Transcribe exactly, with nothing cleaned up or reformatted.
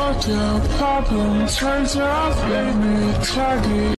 What the problem turns off, let me tell you.